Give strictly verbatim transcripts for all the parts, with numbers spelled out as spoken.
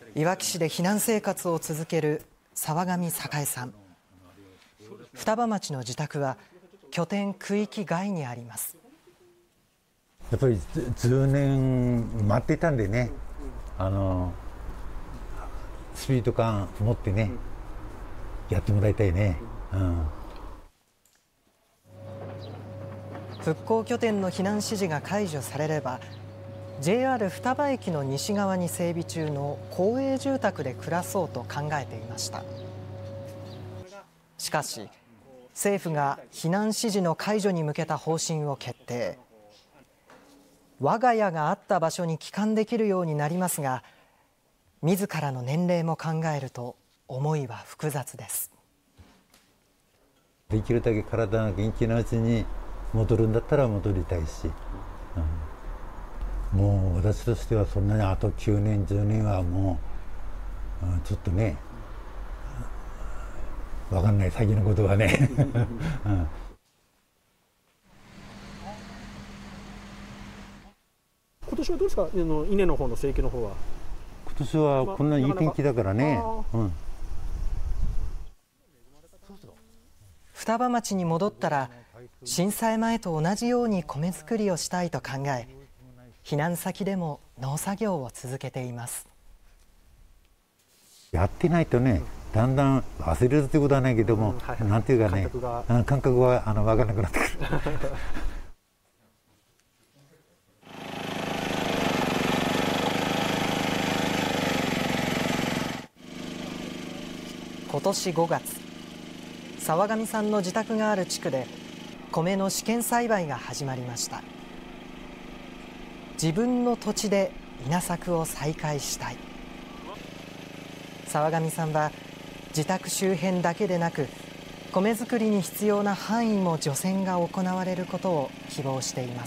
いわき市で避難生活を続ける沢上栄さん。双葉町の自宅は拠点区域外にあります。 やっぱりじゅうねん待ってたんでね、あのスピード感持ってね、やってもらいたいね。うん、 復興拠点の避難指示が解除されれば、ジェイアール 双葉駅の西側に整備中の公営住宅で暮らそうと考えていました。しかし政府が避難指示の解除に向けた方針を決定。我が家があった場所に帰還できるようになりますが、自らの年齢も考えると思いは複雑です。 できるだけ体が元気なうちに戻るんだったら戻りたいし、うん、もう私としてはそんなにあときゅうねんじゅうねんはもう、うん、ちょっとね分かんない先のことはね、うん、 今年はどうですか、稲の方の生育の方は。 今年はこんないい天気だからね。うん、 双葉町に戻ったら震災前と同じように米作りをしたいと考え、避難先でも農作業を続けています。 やってないとね、だんだん忘れるということはないけども、うん、はいはい、なんていうかね、感覚が、感覚はあの分からなくなってくる。 今年ごがつ、沢上さんの自宅がある地区で米の試験栽培が始まりました。自分の土地で稲作を再開したい。沢上さんは自宅周辺だけでなく、米作りに必要な範囲も除染が行われることを希望しています。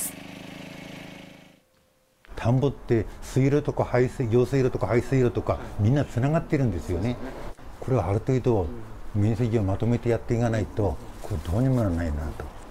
田んぼって水路とか排水、用水路とか排水路とかみんなつながってるんですよね。これはある程度面積をまとめてやっていかないとこれどうにもならないなと。